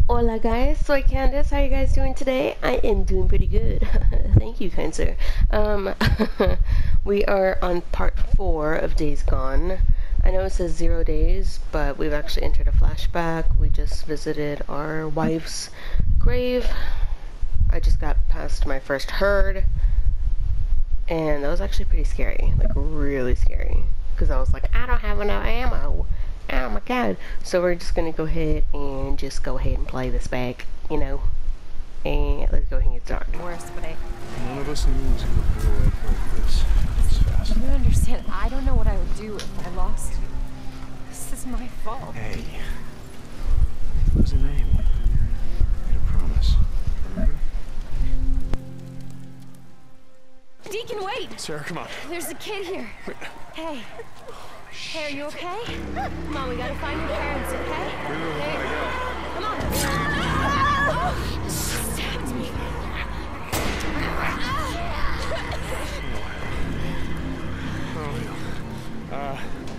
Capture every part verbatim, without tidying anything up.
Hola guys, soy Candace. How you guys doing today? I am doing pretty good. Thank you, kind sir. Um, we are on part four of Days Gone. I know it says zero days, but we've actually entered a flashback. We just visited our wife's grave. I just got past my first herd, and that was actually pretty scary, like really scary, because I was like, I don't have enough ammo. Oh my god. So we're just gonna go ahead and just go ahead and play this back, you know. And let's go ahead and get started. Worst, but I... None of us knew it was gonna go away like this. This fast. You don't understand. I don't know what I would do if I lost you. This is my fault. Hey. What's her name? Made a promise. Remember? Deacon, wait! Sarah, come on. There's a kid here. Wait. Hey. Hey, are you okay? Come on, we gotta find your parents, okay? Hey. Come on. Oh, she stabbed me. Oh, uh,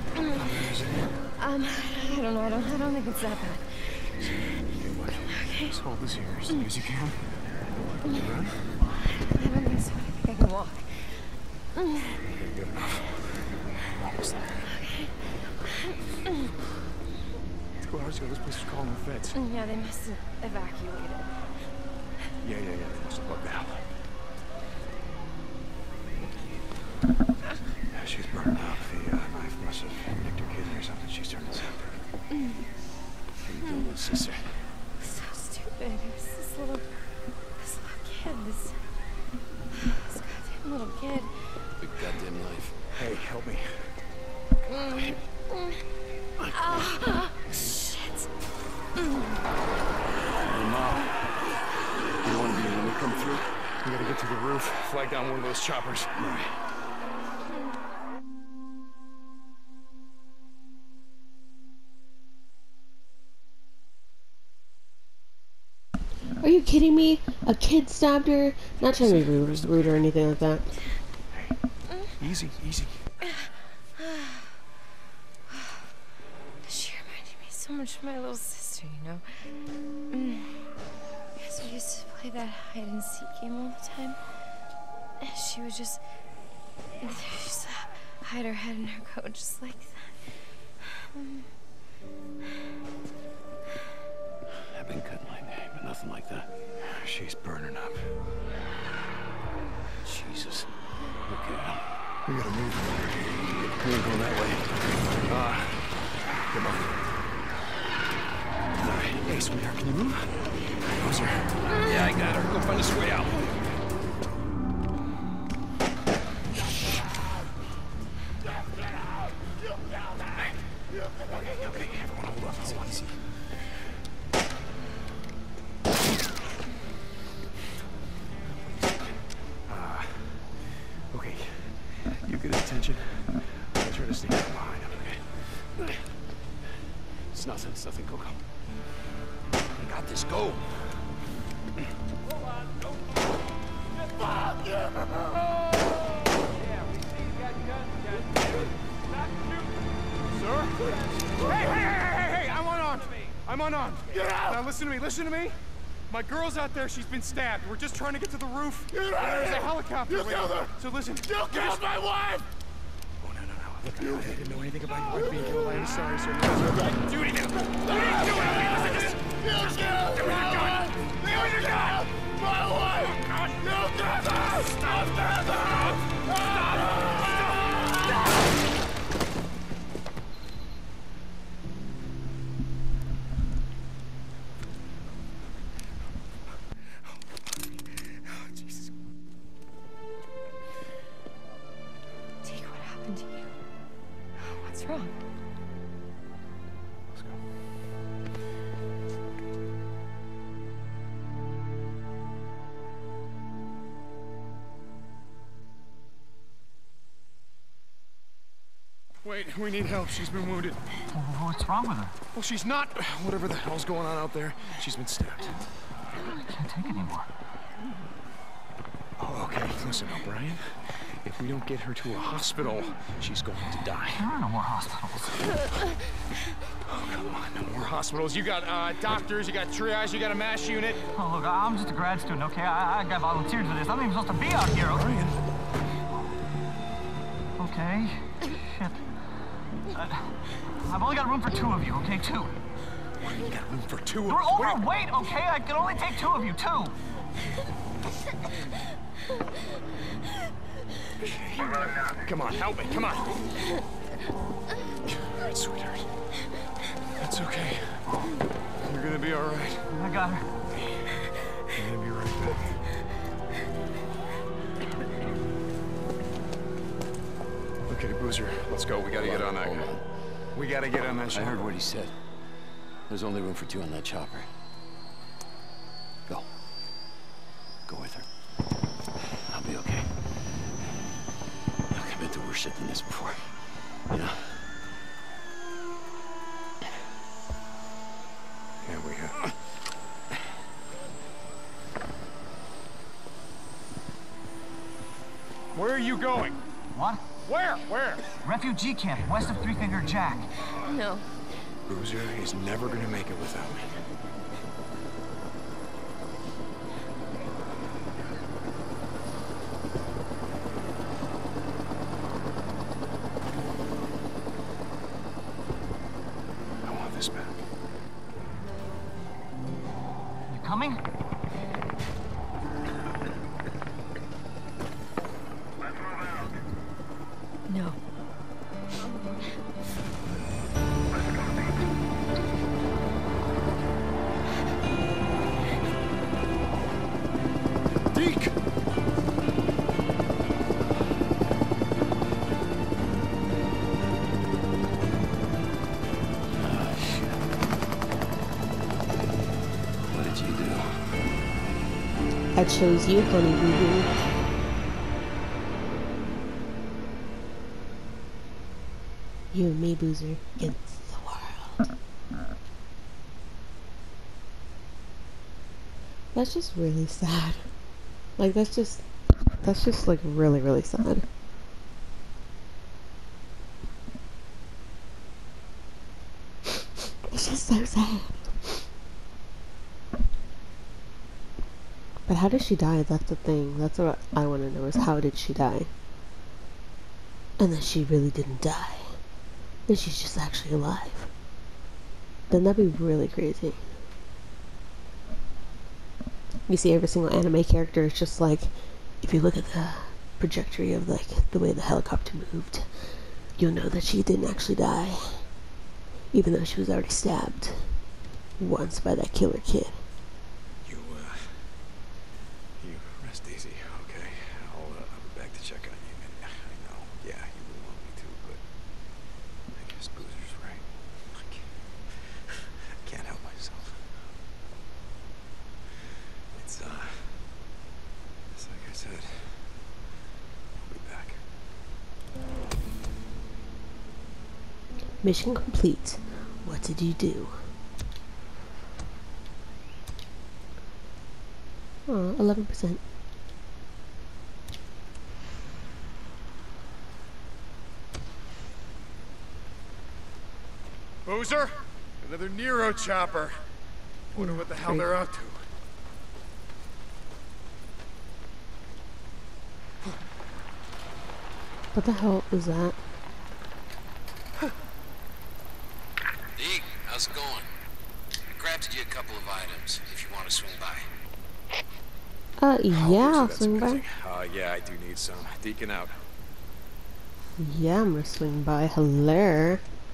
um, I don't know. I don't. I don't think it's that bad. okay, what? Okay. Just hold this here as long as you can. You run? I don't think so. I think I can walk. Okay, good enough. Almost there. Two hours ago, this place was calling the feds. Yeah, they must have evacuated. Yeah, yeah, yeah. They must have bugged out. Yeah, she's burning up. The uh, knife must have nicked her kidney or something. She's turning separate. How you doing, little sister? So stupid. There's this little, this little kid. This, this goddamn little kid. Big goddamn knife. Hey, help me. Mm. Mm. Ah, shit. Mm. Hey, Mom. You want to be when we come through? We gotta get to the roof, flag down one of those choppers. All right. Are you kidding me? A kid stabbed her? Not trying to be rude, rude or anything like that. Hey, easy, easy. She reminded me so much of my little sister, you know? Mm. Because we used to play that hide and seek game all the time. And she would just, just hide her head in her coat just like that. Mm. I've been cutting my name, but nothing like that. She's burning up. Jesus. Okay. We gotta move. We ain't going that way. Ah, uh, come on. All right. Hey, sweetheart, can you move? Closer. Yeah, I got her. Go find us a way out. Okay, okay, everyone hold up. Hold on. Easy. Uh, okay. You get his attention. I'll try to sneak up behind him, okay? It's nothing, it's nothing, Coco. I got this. Go. Sir? Hey, hey, hey, hey, hey! I'm unarmed! I'm unarmed! Get out! Now listen to me, listen to me! My girl's out there, she's been stabbed. We're just trying to get to the roof. Get out of There's a here! helicopter You waiting. killed her! So listen. You killed my wife! Oh, no, no, no. Look, I, I didn't know anything about your wife being killed. I am sorry, sir. No, sir. I didn't do anything. You didn't do anything. Listen, You killed my wife! You killed my wife! You killed her! Stop her! Stop her! Jesus. Deke, what happened to you? What's wrong? Let's go. Wait, we need help. She's been wounded. What's wrong with her? Well, she's not. Whatever the hell's going on out there, she's been stabbed. I can't take anymore. Oh, okay. Listen, O'Brien. If we don't get her to a hospital, she's going to die. There are no more hospitals. Oh, come on, no more hospitals. You got uh, doctors, you got triage, you got a MASH unit. Oh, look, I'm just a grad student, okay? I, I got volunteered for this. I'm not even supposed to be out here, okay? Okay. Shit. Uh, I've only got room for two of you, okay? Two. What do you got room for two? You're overweight, okay? I can only take two of you, two. Come on, help me, come on. All right, sweetheart. That's okay. You're gonna be all right. I got her. I'm gonna be right back. Okay, Boozer, let's go. We gotta get on that guy. We gotta get on that I ship. heard what he said. There's only room for two on that chopper. Go. Go with her. I'll be okay. Look, I've been through worse shit than this before. You know? Yeah, we have. Where are you going? What? Where? Where? Refugee camp, west of Three Finger Jack. No. Boozer is never gonna make it without me. I want this back. You coming? No. Deke! Ah, shit. What did you do? I chose you, honey boo boo. You and me, Boozer, against the world. That's just really sad. Like, that's just, that's just like really, really sad. It's just so sad. But how did she die? That's the thing. That's what I want to know, is how did she die? And that she really didn't die. That she's just actually alive. Then that'd be really crazy. You see, every single anime character is just like, if you look at the trajectory of like the way the helicopter moved, you'll know that she didn't actually die, even though she was already stabbed once by that killer kid. You, uh... You rest easy, okay? I'll, uh, I'll be back to check on you. And I know, yeah, you wouldn't want me to, but... I guess Boozer's right. I can't... I can't help myself. It's, uh... It's like I said. I'll be back. Mission complete. What did you do? Oh, eleven percent. Boozer? Another Nero chopper. Wonder what the hell they're up to. What the hell is that? Deke, how's it going? I grabbed you a couple of items if you want to swing by. Uh, yeah, I'll That's swing by. amazing. Uh, yeah, I do need some. Deacon out. Yeah, I'm gonna swing by. Hello.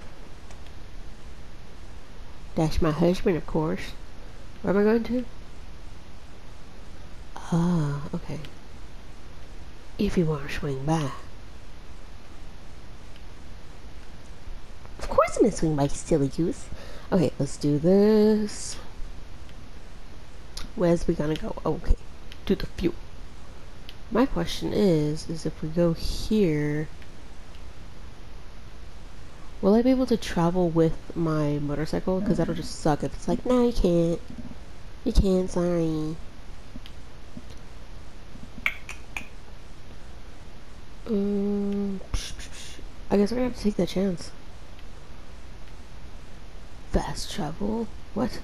That's my husband, of course. Where am I going to? Ah, okay. If you want to swing by. Of course I'm gonna swing by, you silly goose. Okay, let's do this. Where's we gonna go? Okay, to the fuel. My question is, is if we go here, will I be able to travel with my motorcycle? Because that'll just suck if it's like, no, you can't. You can't, sorry. Um, I guess we're gonna have to take that chance. Fast travel? What?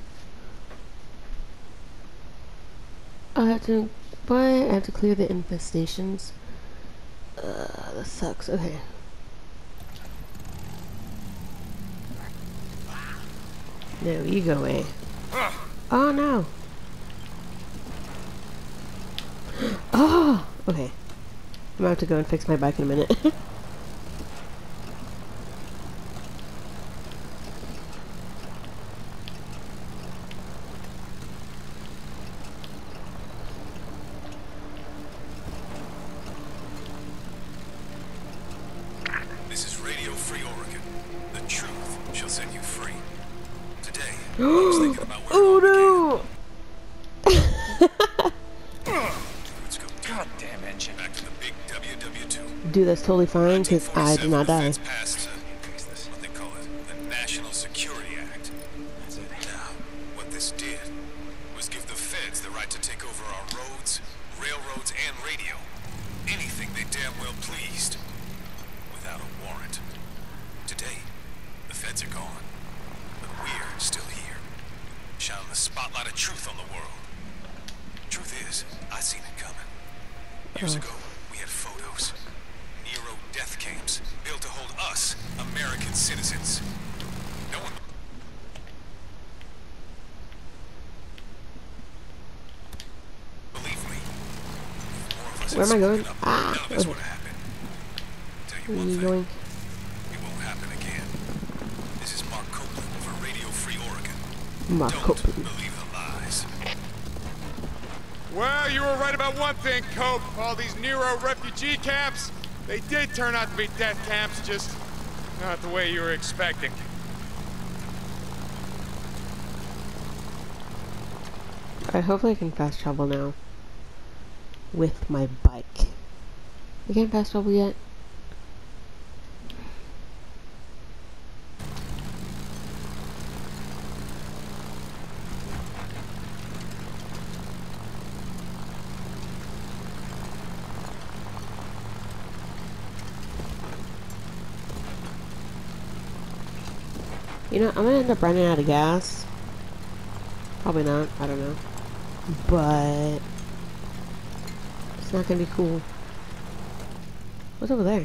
I have to. Why? I have to clear the infestations. Uh, that sucks. Okay. No, you go away. Oh no. Oh, okay. I'm gonna have to go and fix my bike in a minute. This is Radio Free Oregon. The truth shall set you free. Today, I was thinking about where Oh it all no! began. Let's go. Goddamn engine. Back to the big W W two. Dude, that's totally fine because I did not die. The feds passed, uh, what they call it, the National Security Act. That's it. Now, what this did was give the feds the right to take over our roads, railroads, and radio. Anything they damn well pleased. Without a warrant. Today, the feds are gone. But we're still here. Shining the spotlight of truth on the world. Truth is, I seen it coming. Years ago, we had photos. Nero death camps built to hold us, American citizens. No one... Believe me. More of us Where am I going? up, Ah, none of this okay. would have happened. Tell you Where one are you thing. going? It won't happen again. This is Mark Copeland for Radio Free Oregon. Mark Don't Copeland. believe the lies. Well, you were right about one thing, Cope. All these Nero refugee camps, they did turn out to be death camps, just not the way you were expecting. Alright, hopefully I can fast travel now. With my bike. I can't fast travel yet. You know, I'm gonna end up running out of gas. Probably not, I don't know. But it's not gonna be cool. What's over there?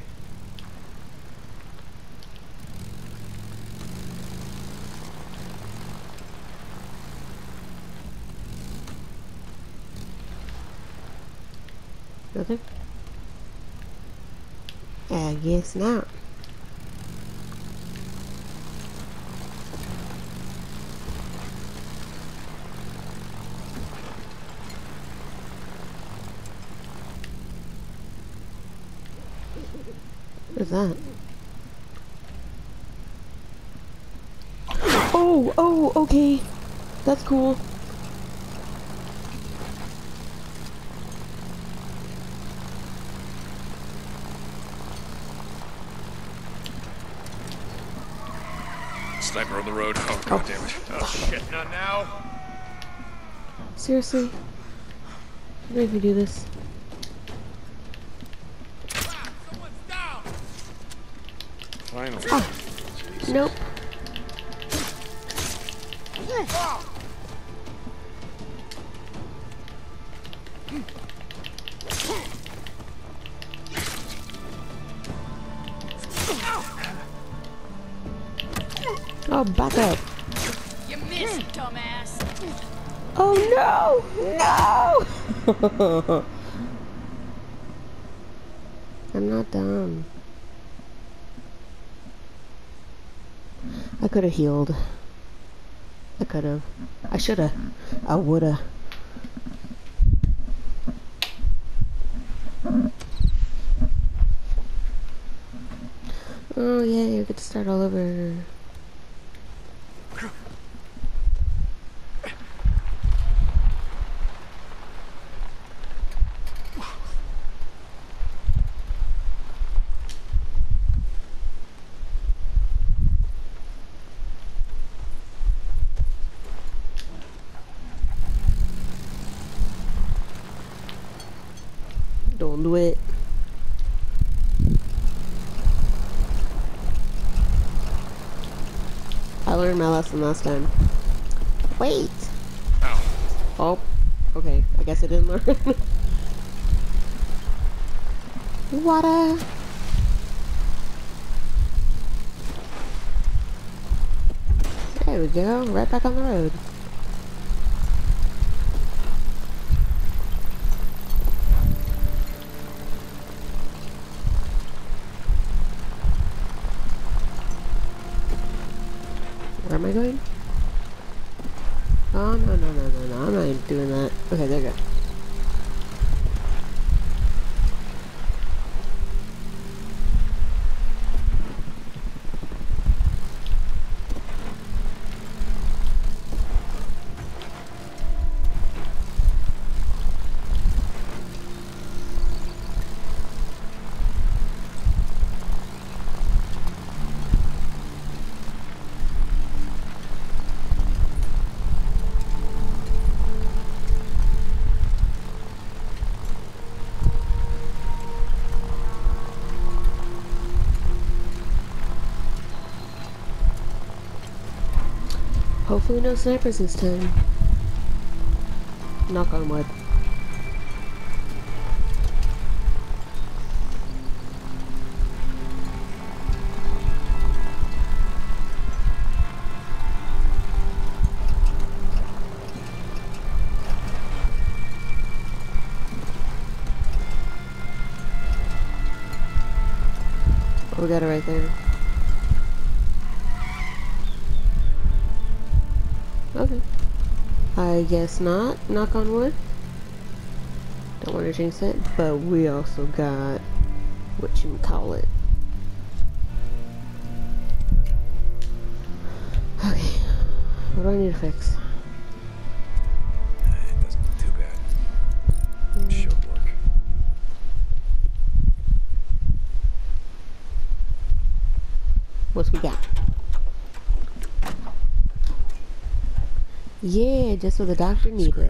Nothing? I guess not. What is that? Oh, oh, okay. That's cool. Sniper on the road. Oh, God damn it. Oh, shit. Not now. Seriously? What if we do this? Someone's down. Finally. Oh. Nope. Oh, back up. You missed, dumbass. Oh no! No! I'm not dumb. I could have healed. I could have. I should have. I would have. Oh yeah, you get to start all over. Don't do it. learned my lesson last time. Wait! Ow. Oh, okay. I guess I didn't learn. Water! There we go. Right back on the road. Where am I going? Oh, no, no, no, no, no. I'm not even doing that. Okay, there you go. Hopefully no snipers this time. Knock on wood. Oh, we got it right there. Okay. I guess not. Knock on wood. Don't want to jinx it, but we also got what you call it. Okay. What do I need to fix? Uh, it doesn't look too bad. Mm. Should work. What's we got? Yeah, just what the doctor needed. Scrap.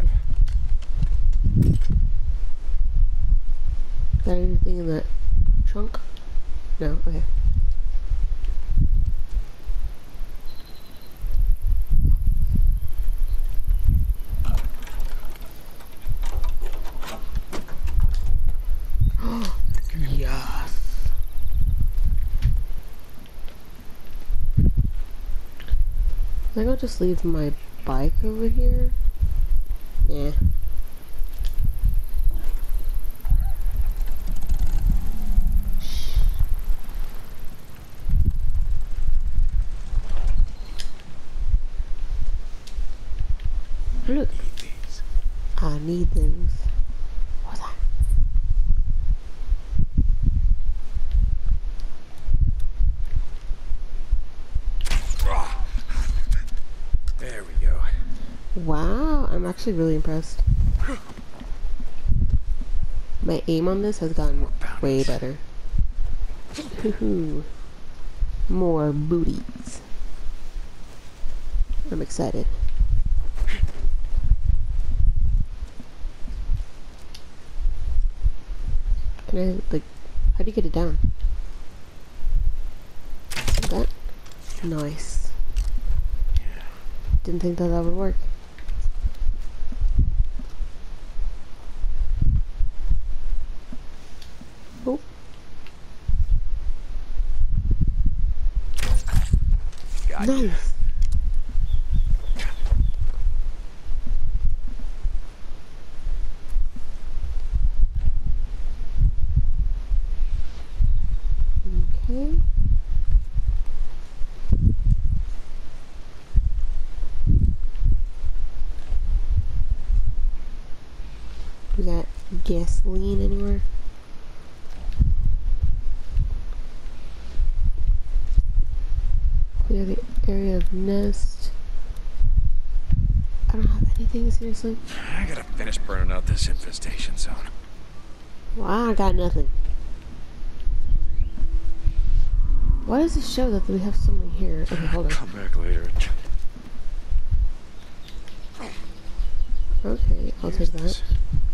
Got anything in that trunk? No? Okay. Yes. I think I'll just leave my bike over here. Yeah. Look. These. I need those. What's that? There we go. Wow, I'm actually really impressed. My aim on this has gotten way better. Hoo-hoo. More booties. I'm excited. Can I, like, how do you get it down? Like that? Nice. Didn't think that that would work. Oh. Gotcha. Nice. Okay. We got gasoline anywhere? Clear the area of nest. I don't have anything, seriously. I gotta finish burning out this infestation zone. Wow, I got nothing. Why does this show that we have something here? Okay, hold on. Come back later. Okay, I'll Here's take that. this.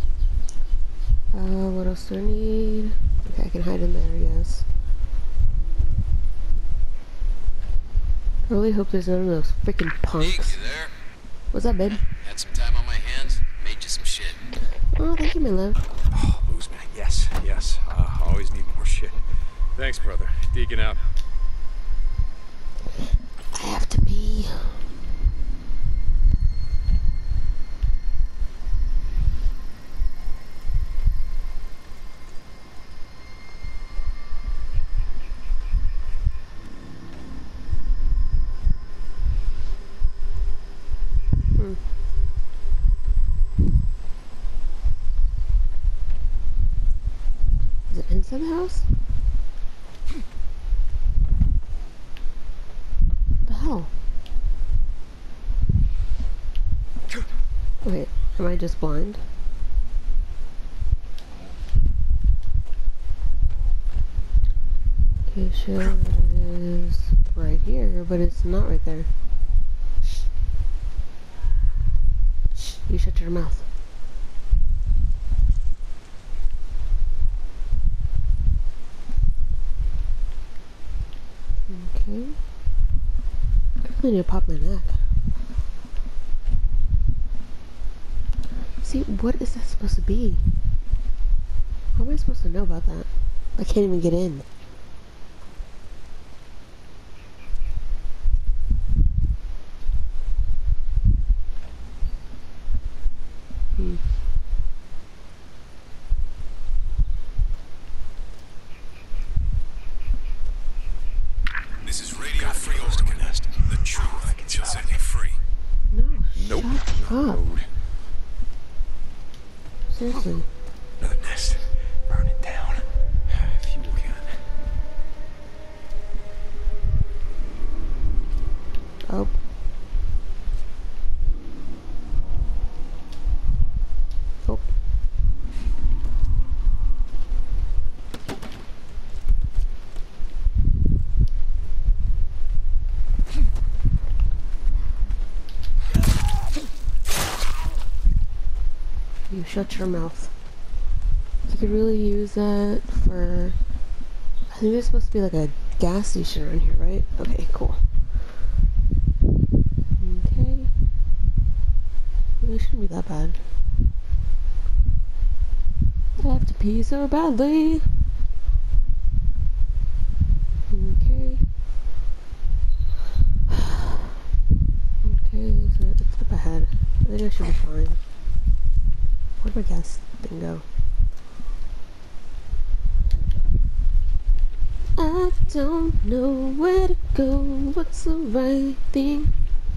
Uh, what else do I need? Okay, I can hide in there, yes. I really hope there's none of those freaking punks. Nick, you there? What's up, babe? Had some time on my hands, made you some shit. Oh, thank you, my love. Oh, booze, man. Yes, yes. Uh, always need more shit. Thanks, brother. Deacon out. I have to pee. Hmm. Is it inside the house? What the hell? Wait, am I just blind? Okay, sure, it is right here, but it's not right there. Shh, you shut your mouth. Okay. I really need to pop my neck. See, what is that supposed to be? How am I supposed to know about that? I can't even get in. Hmm. This is Radio Free Oregon. The truth can set me free. No, Nope. shut up. Road. Seriously. Another nest. Burn it down. If you can. Oh. Oh. You shut your mouth. You could really use that for... I think there's supposed to be like a gas station around here, right? Okay, cool. Okay. Really shouldn't be that bad. I have to pee so badly. Okay. Okay, so it's up ahead. I think I should be fine. Where'd my gas thing go? I don't know where to go. What's the right thing?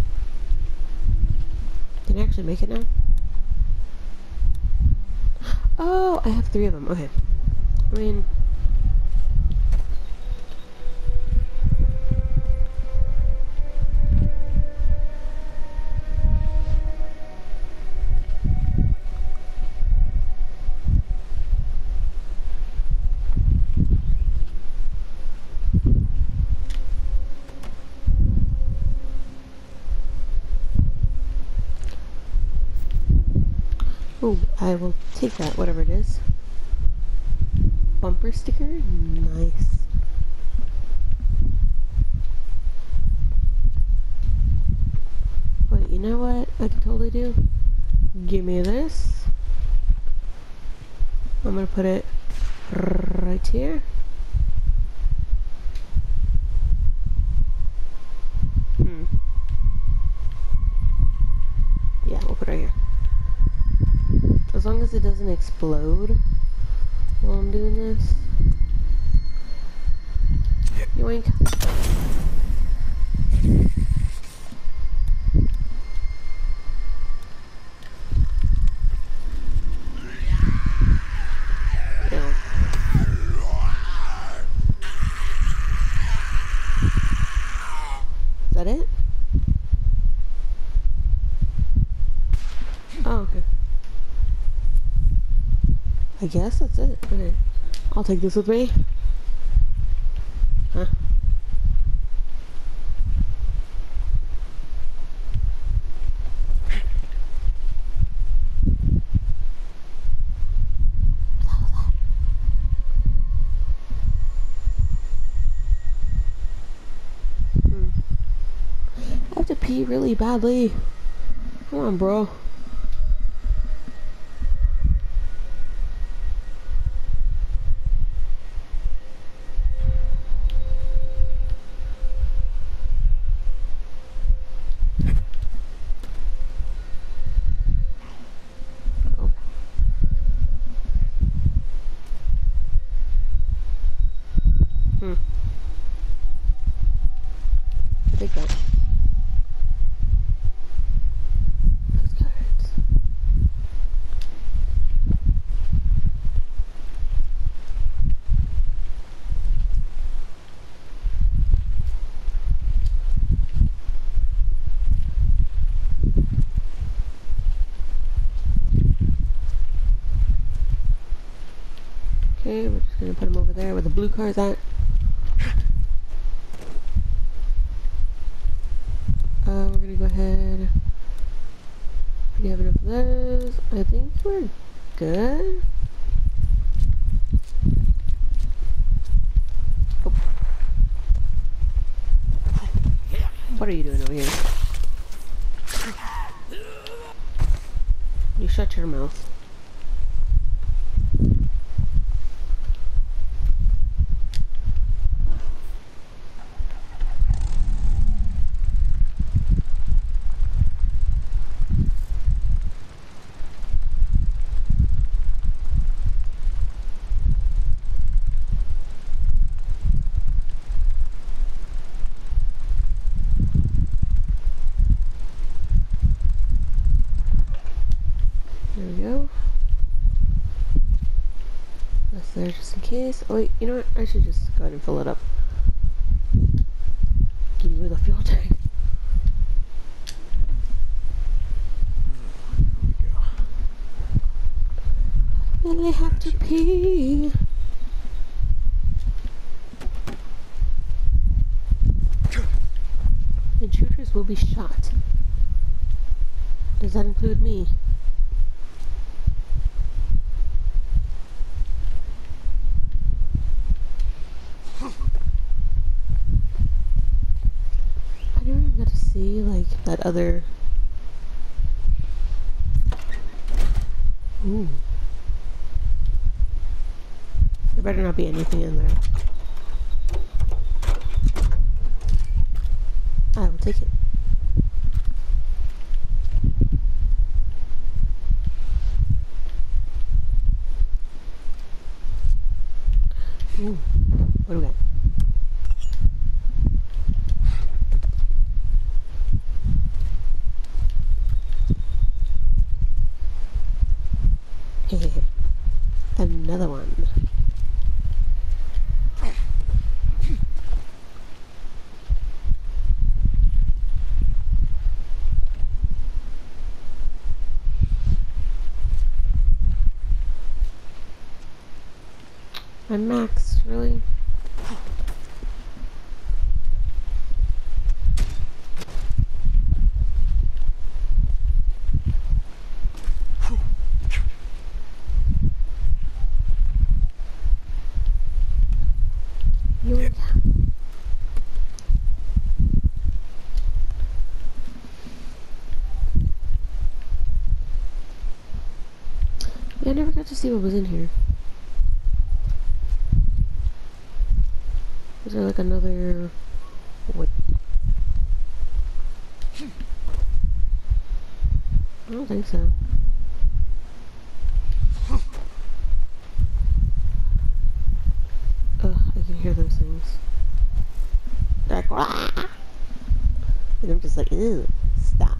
Can I actually make it now? Oh, I have three of them. Okay. I mean... Oh, I will take that, whatever it is. Bumper sticker? Nice. Wait, you know what I can totally do? Give me this. I'm gonna put it right here. Hmm. Yeah, we'll put it right here. As long as it doesn't explode while I'm doing this. Yoink. Yeah. Is that it? Oh, okay. I guess that's it. Okay. I'll take this with me. Huh? Hmm. pee really badly. Come on, bro. Hmm. I think that. Postcards. Okay, we're just gonna put them over there where the blue car's at. Uh, we're gonna go ahead. We have enough of those. I think we're good. Oh. What are you doing over here? You shut your mouth. There we go. That's there just in case. Oh wait, you know what? I should just go ahead and fill it up. Give you the fuel tank. Well, I have to pee. Intruders will be shot. Does that include me? I never even got to see like that other. Ooh. There better not be anything in there. I will take it. Ooh. What do we got? Hehehe. Another one. My max, really? Yoink. Yeah, I never got to see what was in here. Is there like another... Wait. I don't think so. Ugh, I can hear those things. They're like, "Wah!" And I'm just like, ew, stop.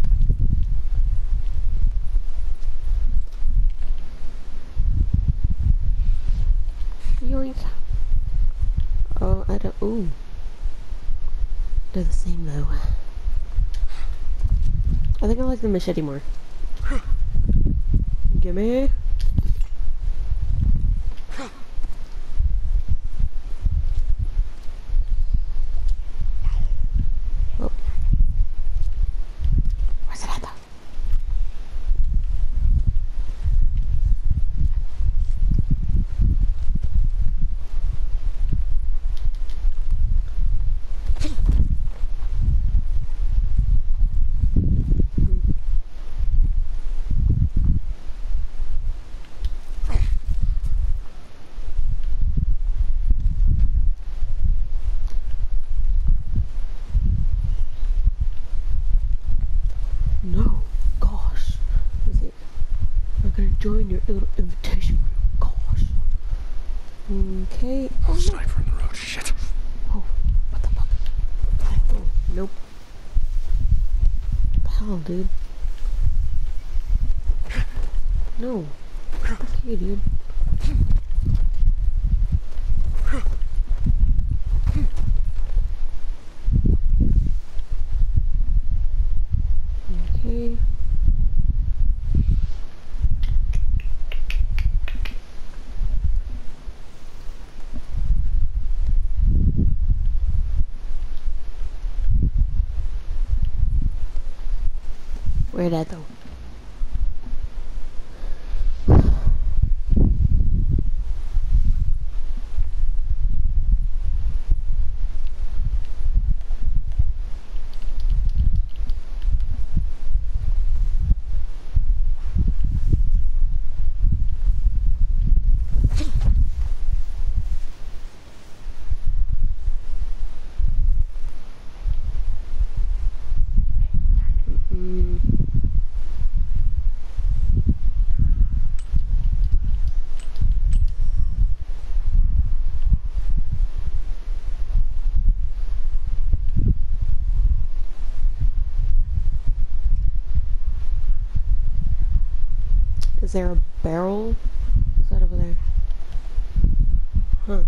Yoink. Oh, I don't. Ooh. They're the same though. I think I like the machete more. Gimme. Oh. Where's it at though? enjoying your little invitation. Gosh. Okay. Oh, no. Sniper in the road. Shit. Oh, what the fuck? Oh, nope. What the hell, dude? No. Fuck you, dude. Okay. Where'd I go? Mm. Is there a barrel? Is that over there? Huh.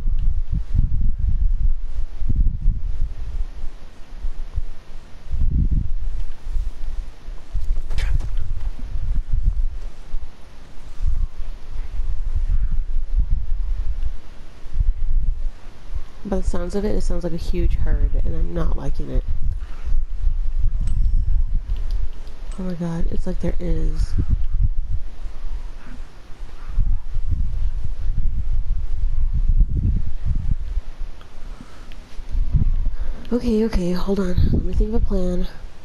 By the sounds of it, it sounds like a huge herd, and I'm not liking it. Oh my god, it's like there is. Okay, okay, hold on. Let me think of a plan.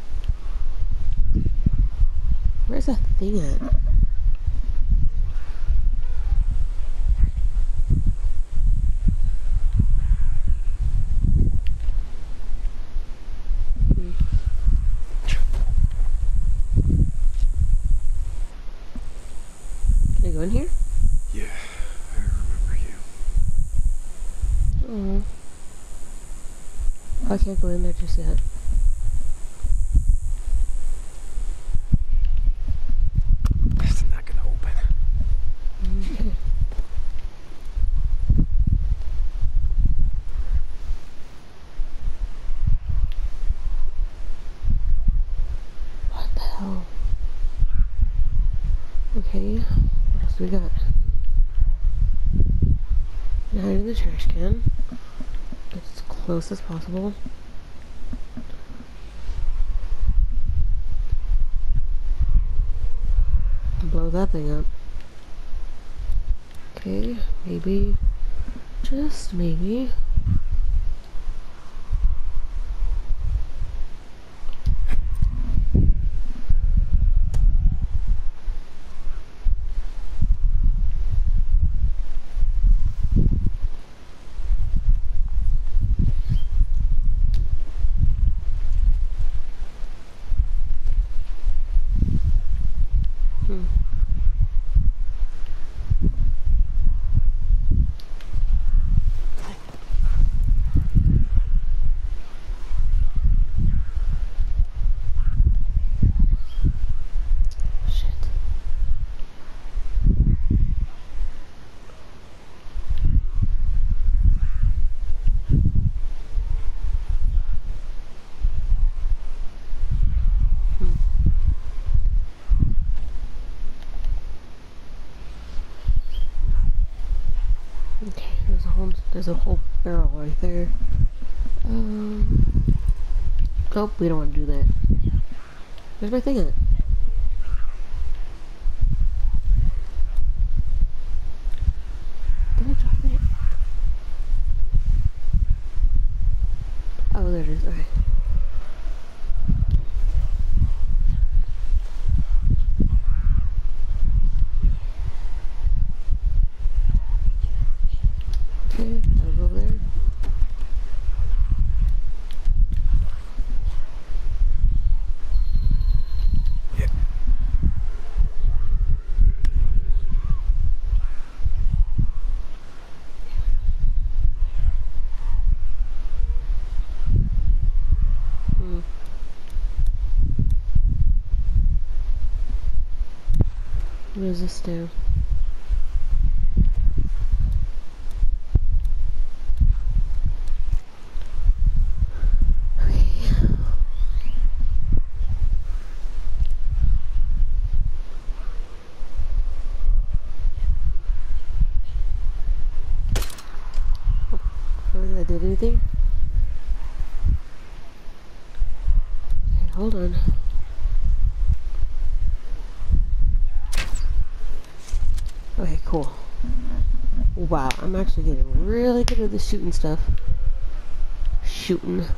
Where's that thing at? Hmm. Can I go in here? Yeah, I remember you. Oh. I can't go in there just yet. It's not gonna open. Okay. What the hell? Okay, what else do we got? Now in the trash can. As close as possible. Blow that thing up. Okay, maybe, just maybe. Hmm. Shit. Hmm. Okay, there's a whole there's a whole barrel right there. Um, nope, we don't want to do that. Where's my thing at? Did I drop it? Oh, there it is. Okay. Okay, I'll go over there. Yeah. What does this do? That did anything? Okay, hold on. Okay, cool. Wow, I'm actually getting really good at the shooting stuff. Shooting.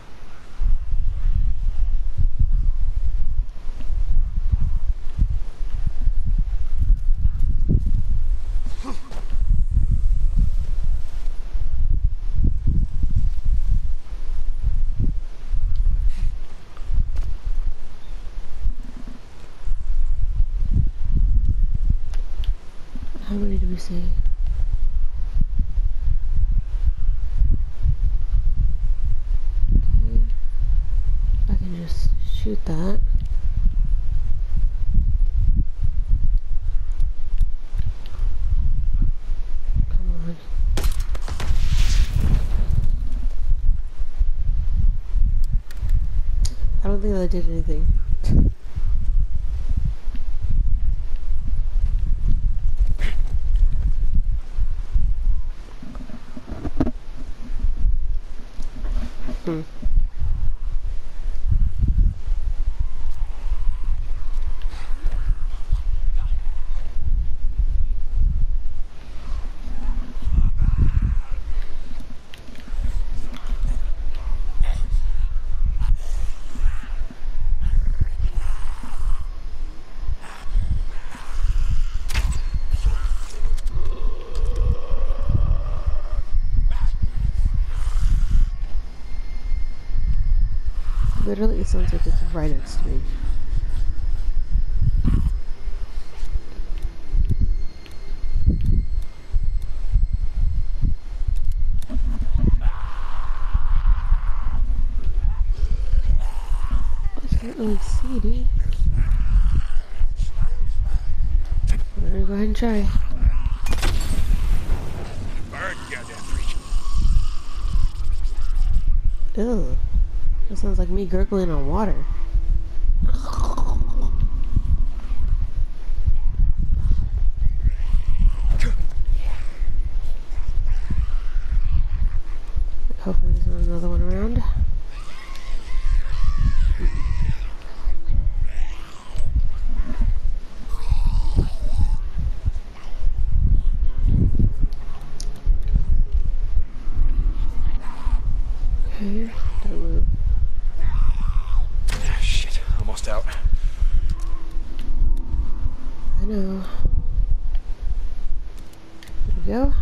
How many do we see? Okay. I can just shoot that. Come on. I don't think that did anything. Hmm. Literally, it sounds like it's right next to me. I can't really see, dude. I'm gonna go ahead and try. Bird, goddamn freak. Ew. That sounds like me gurgling on water. Hopefully there's not another one around. Okay, don't move. Shit, almost out. I know. There we go.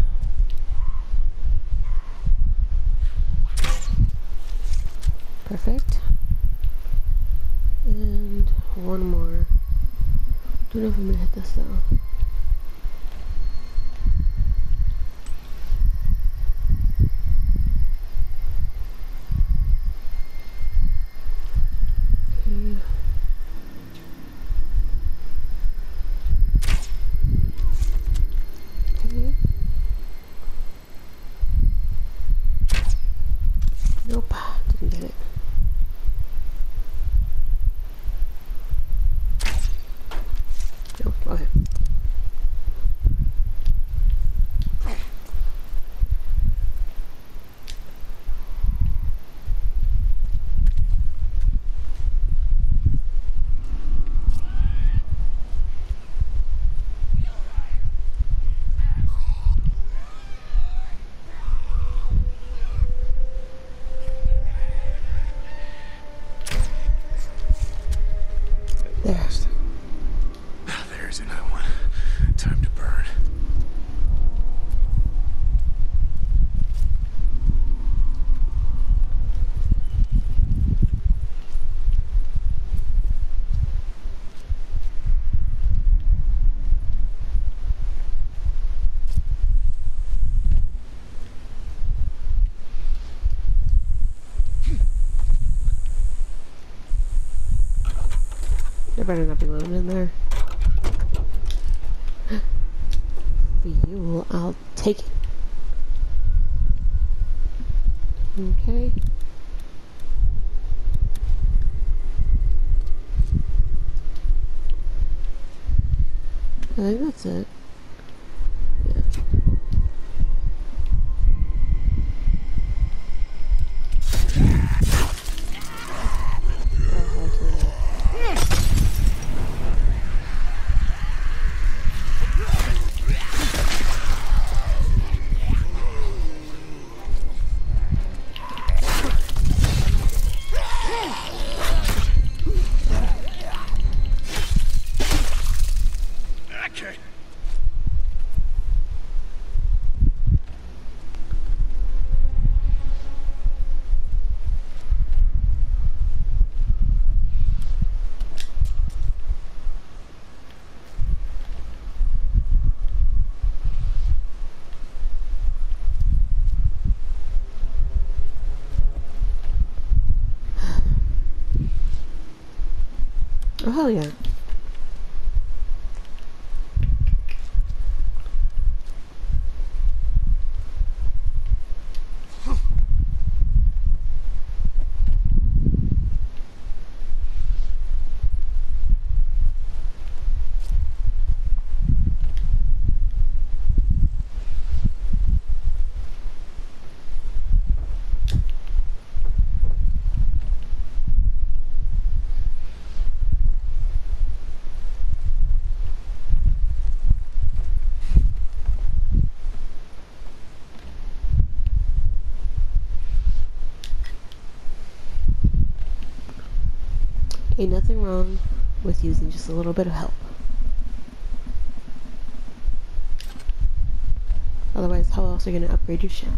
Perfect. And one more. Don't know if I'm gonna hit this though. Okay. Okay. Nope, didn't get it. Nope, okay. There. There's another one. Time to burn. There better not be one in there. Well, I'll take it. Okay. I think that's it. Yeah. Okay. Oh, hell yeah. Ain't nothing wrong with using just a little bit of help. Otherwise, how else are you gonna upgrade your ship?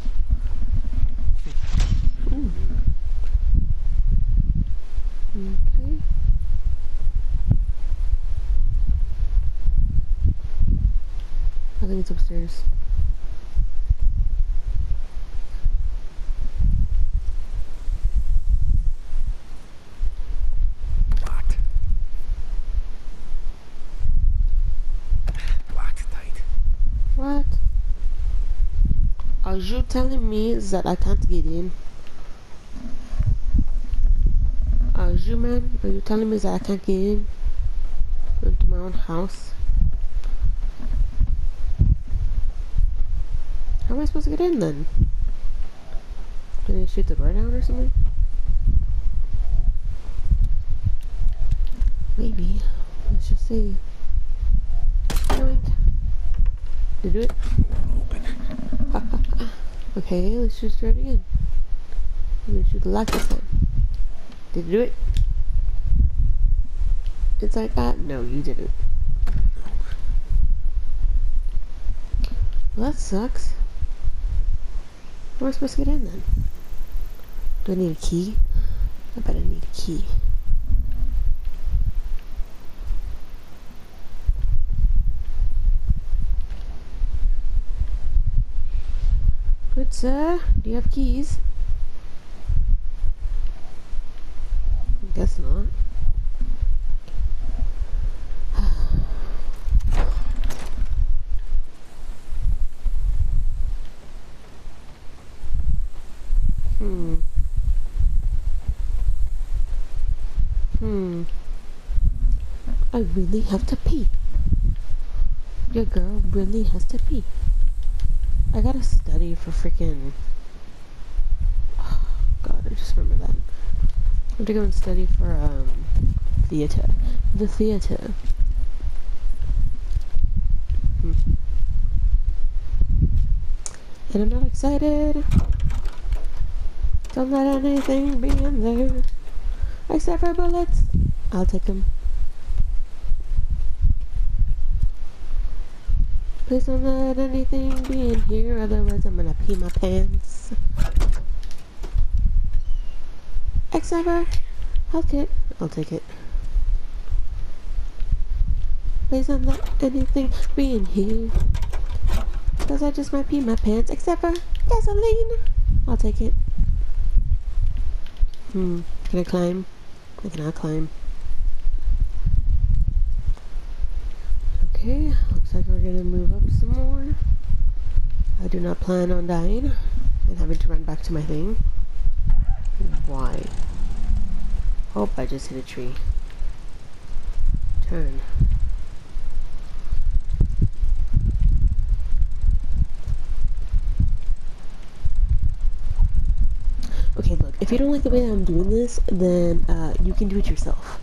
Ooh. Okay. I think it's upstairs. Locked. Locked tight. What? Are you telling me that I can't get in? Are you, man? Are you telling me that I can't get in? Into my own house? How am I supposed to get in then? Can I shoot the door down or something? Maybe. Let's just see. Yoink. Did you do it? Open. Okay, let's just try it again. I'm gonna shoot the lock this time. Did you do it? It's like that? No, you didn't. Well, that sucks. How am I supposed to get in then? Do I need a key? I bet I need a key. Good sir, do you have keys? I guess not. Hmm. Hmm. I really have to pee. Your girl really has to pee. I gotta study for freaking... Oh, God, I just remember that. I have to go and study for, um, theater. The theater. Hmm. And I'm not excited. Don't let anything be in there. Except for bullets. I'll take them. Please don't let anything be in here, otherwise I'm gonna pee my pants. Except for health kit. I'll take it. Please don't let anything be in here, cause I just might pee my pants. Except for gasoline. I'll take it. Hmm. Can I climb? I cannot climb. Okay, looks like we're gonna move up some more. I do not plan on dying and having to run back to my thing. Why? Hope I just hit a tree. Turn. Okay, look, if you don't like the way that I'm doing this, then uh, you can do it yourself.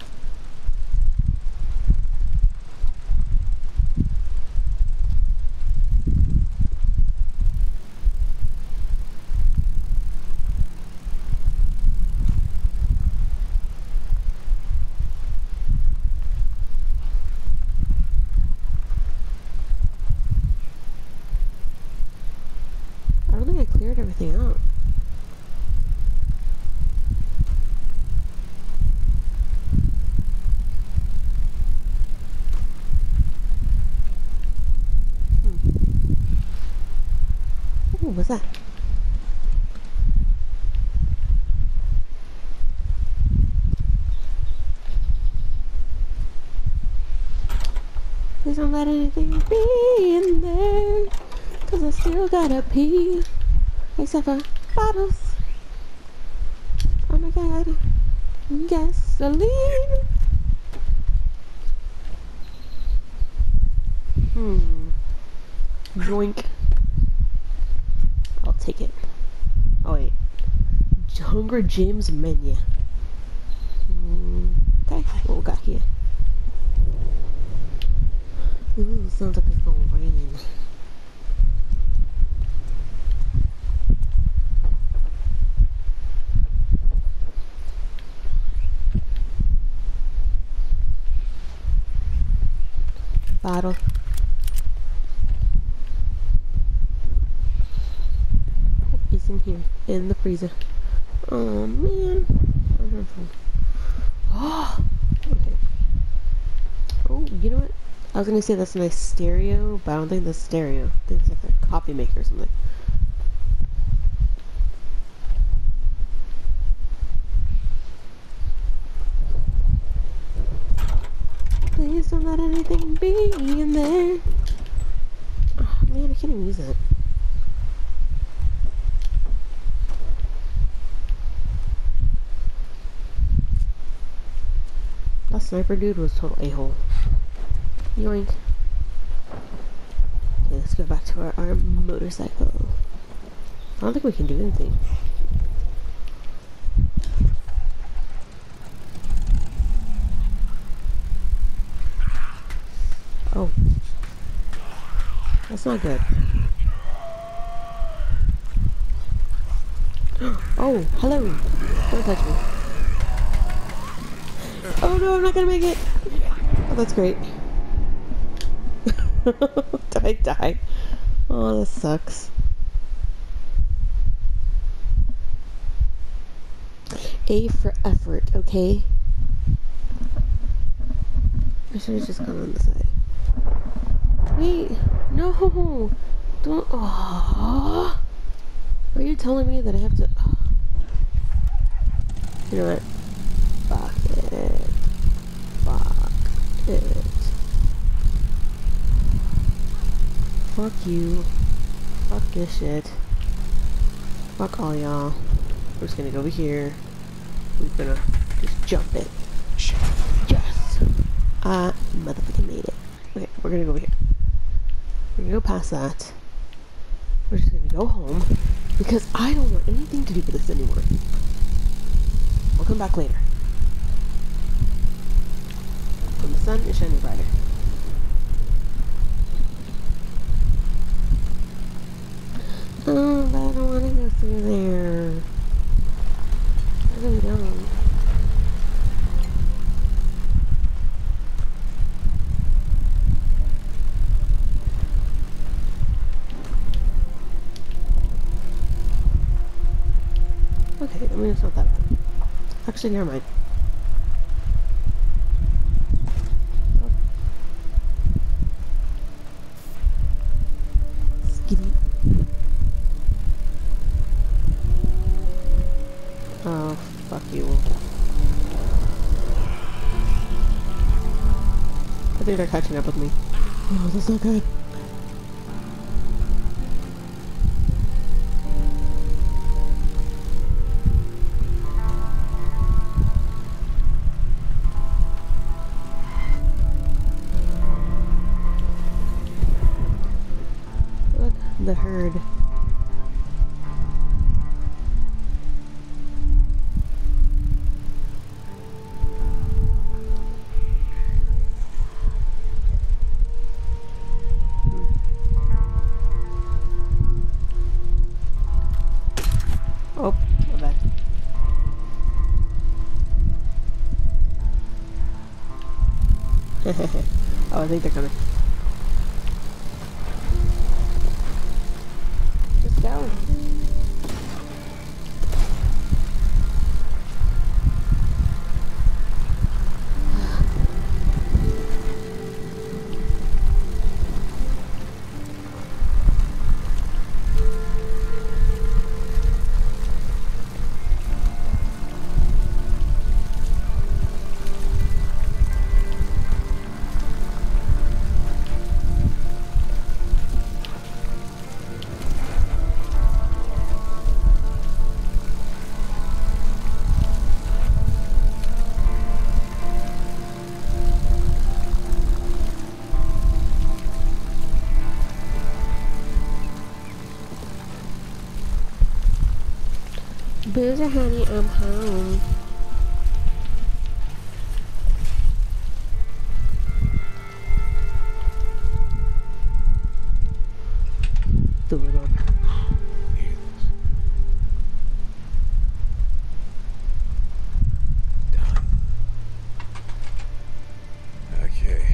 I don't think I cleared everything out. Ooh, what's that? Please don't let anything be in there, cause I still gotta pee, except for bottles. Oh my god, gasoline. Hmm. Joink. I'll take it. Oh wait. Hunger Jim's menu. Mm, okay, what we got here? Ooh, sounds like it's gonna rain. Bottle. It's in here, in the freezer. Oh man. Oh, okay. Oh, you know what? I was gonna say that's a nice stereo, but I don't think that's stereo. I think it's like a coffee maker or something. Please don't let anything be in there. Oh man, I can't even use that. That sniper dude was total a-hole. Yoink. Okay, let's go back to our, our motorcycle. I don't think we can do anything. Oh. That's not good. Oh, hello. Don't touch me. Oh no, I'm not gonna make it. Oh, that's great. Did I die? Oh, this sucks. A for effort, okay? I should have just gone on the side. Wait, no! Don't. Oh. Are you telling me that I have to? Oh. You know what? Fuck it. Fuck it. Fuck you. Fuck this shit. Fuck all y'all. We're just gonna go over here. We're gonna just jump it. Shit. Yes! I motherfucking made it. Okay, we're gonna go over here. We're gonna go past that. We're just gonna go home because I don't want anything to do with this anymore. We'll come back later. When the sun is shining brighter. Oh, but I don't want to go through there. I really don't. Okay, I mean, it's not that bad. Actually, never mind. Oh. Skitty. Oh, fuck you. I think they're catching up with me. Oh, that's not good. Look, the herd. Oh, my bad. Oh, I think they're coming. Just go. Boozer, honey, I'm home. Do it up. Done. Okay.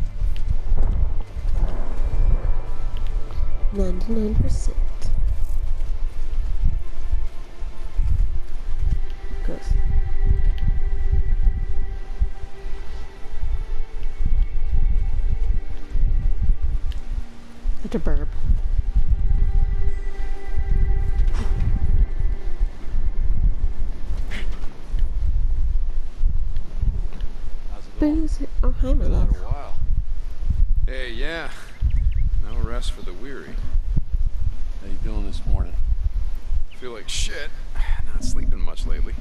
ninety-nine percent. Gross. Such a burp. Booze. Oh, hi, my Been out love. a while. Hey, yeah. No rest for the weary. How you doing this morning? Feel like shit. Not sleeping much lately.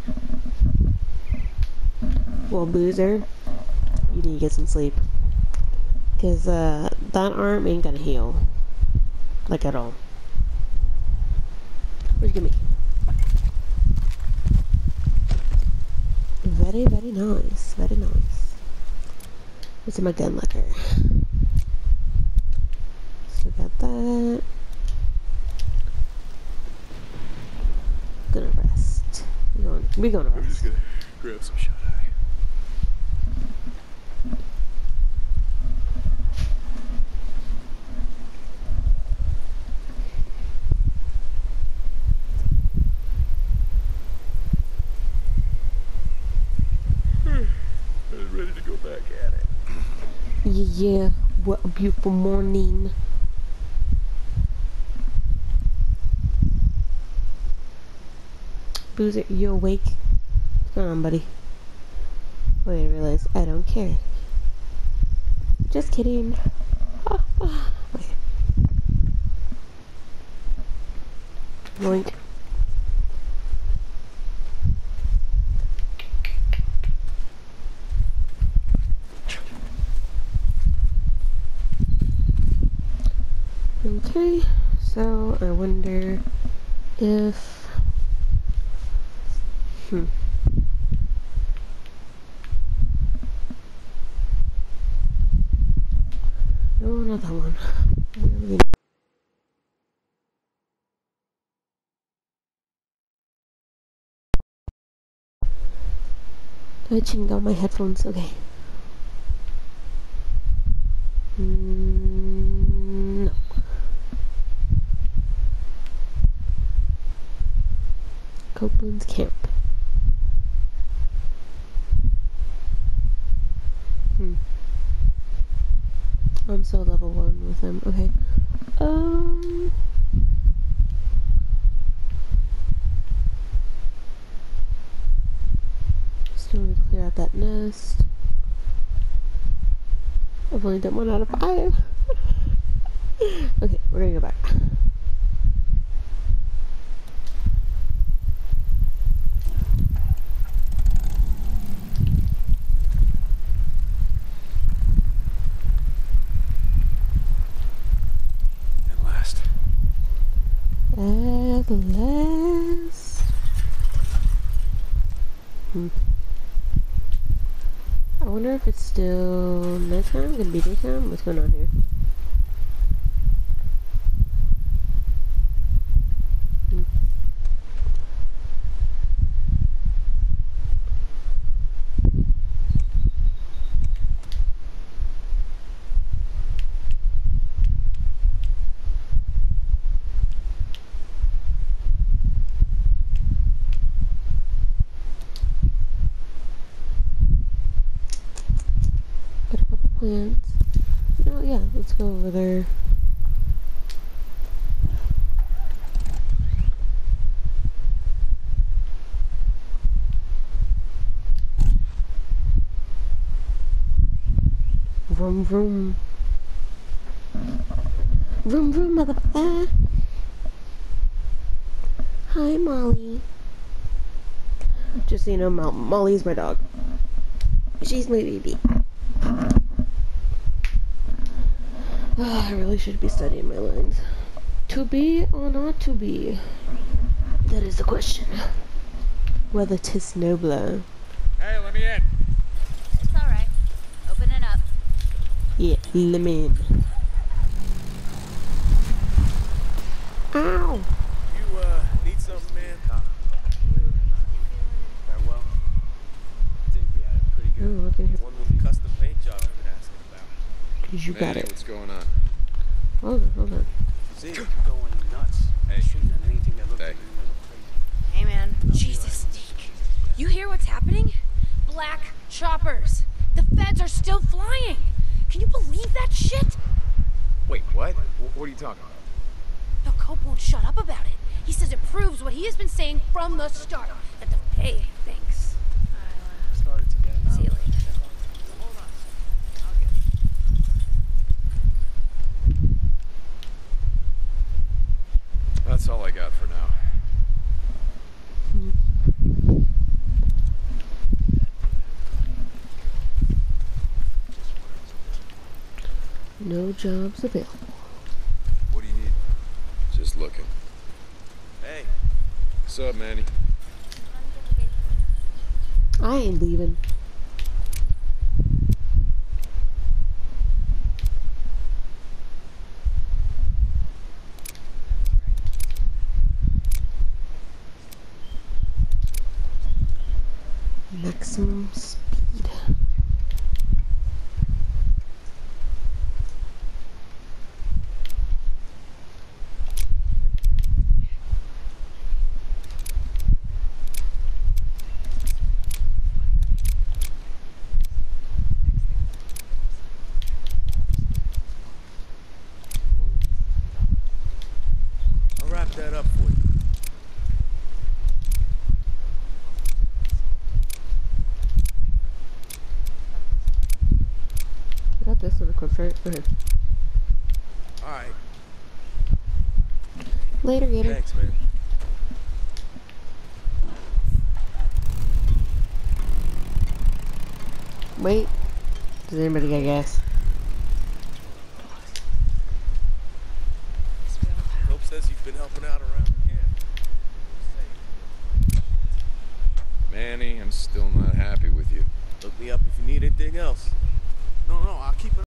Well, Boozer, you need to get some sleep. Because, uh, that arm ain't gonna heal. Like, at all. Where'd you get me? Very, very nice. Very nice. What's in my gun locker? So, got that. Gonna rest. We're going, we're going to I'm just rest. gonna grab some shut eye. I was ready to go back at it. Yeah, what a beautiful morning. Boozer, you awake? What's going on, buddy? Wait, I realize I don't care. Just kidding. Ah, ah. Wait. Yoink. Okay, so I wonder if... Hmm. No, not that one. Really. Do I ching down my headphones? Okay. Mm, no. Copeland's Camp. Hmm. I'm still level one with them. Okay. Um. Still need to clear out that nest. I've only done one out of five. Bless. Hmm. I wonder if it's still nighttime, gonna be daytime. What's going on here? Hmm. Plans. You know, yeah, let's go over there. Vroom vroom. Vroom vroom, motherfucker. Hi, Molly. Just so you know, Mo Molly's my dog. She's my baby. Oh, I really should be studying my lines. To be or not to be? That is the question. Whether 'tis nobler. Hey, let me in. It's alright. Open it up. Yeah, let me in. Ow! You, uh, need something, man? Farewell. I think we had a pretty Oh, good. look in here. One with the custom paint job I've been asking about. Cause you got Manny, it. what's going on? Hold on, hold on. See? You're going nuts. Hey. Shooting at anything that looks Hey. like a little crazy. Hey, man. Jesus, Deke. You hear what's happening? Black choppers. The feds are still flying. Can you believe that shit? Wait, what? Wh- What are you talking about? No, Cope won't shut up about it. He says it proves what he has been saying from the start. That the pay thinks. Started to get him out. See you later. Hold on. I'll get it. That's all I got for now. No jobs available. What do you need? Just looking. Hey, What's up, Manny? I ain't leaving. Maximum speed. I'll wrap that up for you. I got this one equipped, right? Go ahead. Alright, Later, Gator. thanks, man. Wait. Does anybody get gas? Hope says you've been helping out around the camp. Manny, I'm still not happy with you. Look me up if you need anything else. No, no, I'll keep it.